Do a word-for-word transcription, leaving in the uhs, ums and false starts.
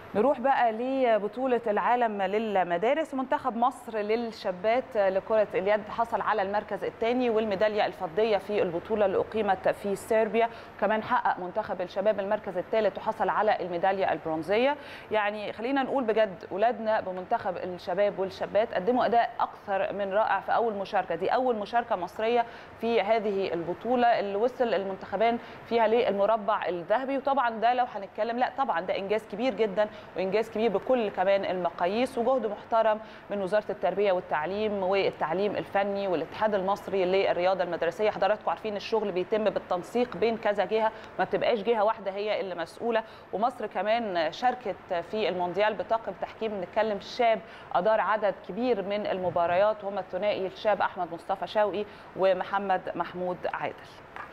نروح بقى لبطولة العالم للمدارس. منتخب مصر للشابات لكرة اليد حصل على المركز الثاني والميدالية الفضية في البطولة اللي أقيمت في صربيا، وكمان حقق منتخب الشباب المركز الثالث وحصل على الميدالية البرونزية. يعني خلينا نقول بجد أولادنا بمنتخب الشباب والشابات قدموا أداء أكثر من رائع في أول مشاركة، دي أول مشاركة مصرية في هذه البطولة اللي وصل المنتخبان فيها للمربع الذهبي. وطبعا ده لو هنتكلم لا طبعا ده إنجاز كبير جدا وإنجاز كبير بكل كمان المقاييس، وجهد محترم من وزارة التربية والتعليم والتعليم الفني والاتحاد المصري للرياضة المدرسية. حضراتكم عارفين الشغل بيتم بالتنسيق بين كذا جهة، ما بتبقاش جهة واحدة هي اللي مسؤولة. ومصر كمان شاركت في المونديال بطاقم تحكيم، نتكلم شاب أدار عدد كبير من المباريات، وهم الثنائي الشاب أحمد مصطفى شوقي ومحمد محمود عادل.